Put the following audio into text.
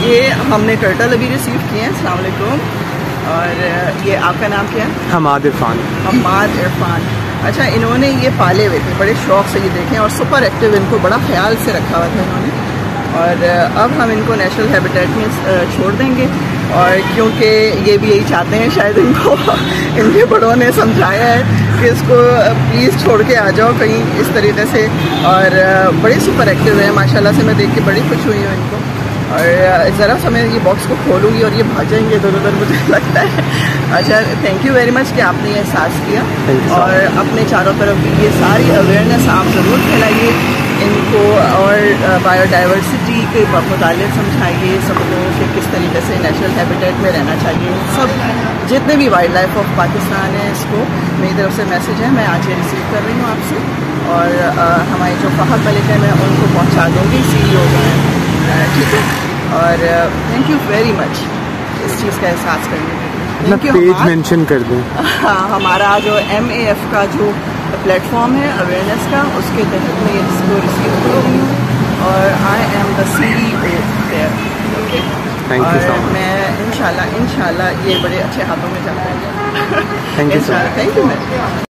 ये हमने टर्टल अभी रिसीव किए हैं। अस्सलाम वालेकुम। और ये आपका नाम क्या है? हमाद इरफान। हमाद इरफान। अच्छा, इन्होंने ये पाले हुए थे बड़े शौक से, ये देखें, और सुपर एक्टिव, इनको बड़ा ख्याल से रखा हुआ था इन्होंने। और अब हम इनको नेशनल हैबिटेट में छोड़ देंगे, और क्योंकि ये भी यही चाहते हैं, शायद इनको इनके बड़ों ने समझाया है कि इसको प्लीज़ छोड़ के आ जाओ कहीं इस तरीके से। और बड़े सुपर एक्टिव है माशाल्लाह से, मैं देख के बड़ी खुश हुई हूँ इनको। और ज़रा सा मैं ये बॉक्स को खोलूँगी और ये भागेंगे इधर उधर, मुझे लगता है। अच्छा, थैंक यू वेरी मच कि आपने ये एहसास किया, और अपने चारों तरफ भी ये सारी अवेयरनेस आप ज़रूर फैलाइए इनको, और बायोडाइवर्सिटी के मुतालिक समझाइए सबको कि किस तरीके से नेशनल हैबिटेट में रहना चाहिए। सब जितने भी वाइल्ड लाइफ ऑफ पाकिस्तान है, इसको मेरी तरफ से मैसेज है, मैं आज ये रिसीव कर रही हूँ आपसे। और हमारी जो फहद मलिक है, मैं उनको पहुँचा दूँगी, CEO जो है, ठीक है। और थैंक यू वेरी मच इस चीज़ का एहसास करने के लिए। Thank you. पेज मेंशन कर दें। हाँ, हमारा जो MAF का जो प्लेटफॉर्म है अवेयरनेस का, उसके तहत मैं इसको रिसीव कर रही हूँ, और I am the CEO there. Okay, और मैं इंशाल्लाह ये बड़े अच्छे हाथों में जाता है। Thank you. Thank you.